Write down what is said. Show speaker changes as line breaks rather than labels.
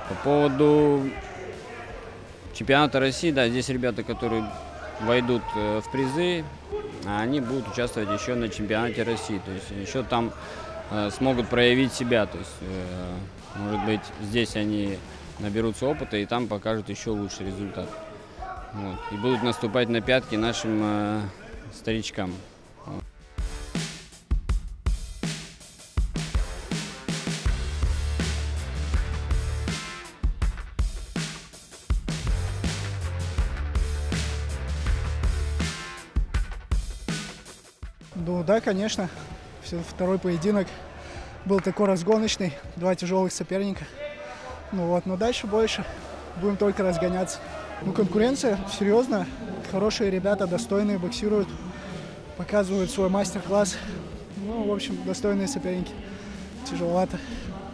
По поводу чемпионата России, да, здесь ребята, которые войдут в призы, они будут участвовать еще на чемпионате России. То есть еще там смогут проявить себя. То есть, может быть, здесь они наберутся опыта и там покажут еще лучший результат. Вот. И будут наступать на пятки нашим старичкам.
Ну да, конечно. Второй поединок был такой разгоночный, два тяжелых соперника. Ну вот, но дальше больше. Будем только разгоняться. Ну, конкуренция серьезная. Хорошие ребята, достойные, боксируют, показывают свой мастер-класс. Ну, в общем, достойные соперники. Тяжеловато.